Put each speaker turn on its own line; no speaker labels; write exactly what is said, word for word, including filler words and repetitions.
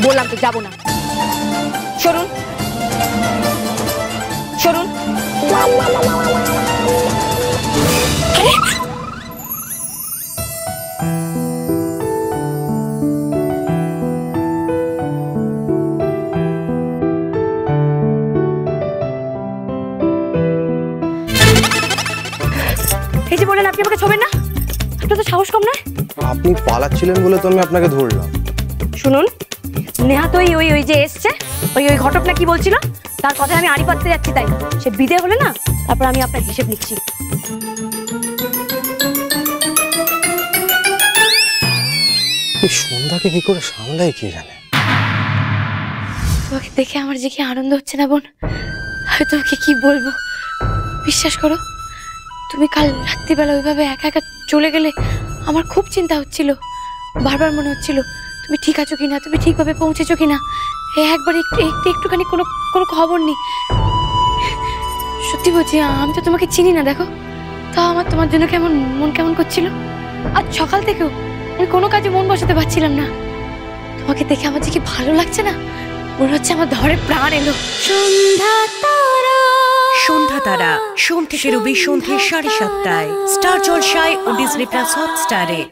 বললাম তো যাবো না। সরুন সরুন। এই যে বলেন আপনি আমাকে ছোবেন না, আপনার তো সাহস কম নয়।
আপনি পালাচ্ছিলেন বলে তো আমি আপনাকে ধরলাম।
শুনুন, নেহা তো ওই ওই যে এসছে, ওই ওই ঘটক না কি বলছিল, তার কথায় আমি আড়ি পাততে যাচ্ছি, তাই সে বিদে হলে না তারপর আমি আপনার হিসেব নিচ্ছি।
সন্ধ্যাকে কি করে সামলায় কে জানে।
তোমাকে দেখে আমার যে কি আনন্দ হচ্ছে না বোন, আমি তোমাকে কি বলবো। বিশ্বাস করো, তুমি কাল রাত্রিবেলা ওইভাবে একা একা চলে গেলে আমার খুব চিন্তা হচ্ছিল। বারবার মনে হচ্ছিল তুমি ঠিক আছো কিনা, তুমি ঠিকভাবে পৌঁছেছো কিনা। একবার একটু একটু একটুখানি কোনো কোনো খবর নেই। সত্যি বলছি, আমি তো তোমাকে চিনি না, দেখো তাও আমার তোমার জন্য কেমন মন কেমন করছিল। আজ সকাল থেকেও আমি কোনো কাজে মন বসাতে পারছিলাম না। তোমাকে দেখে আমার যে কি ভালো লাগছে না, মনে হচ্ছে আমার ধরে প্রাণ এলো। সন্ধ্যা তারা,
সন্ধ্যা তারা সোম থেকে রবি সন্ধ্যে সাড়ে সাতটায় স্টার জলসায় ও ডিজনি প্লাস হটস্টারে।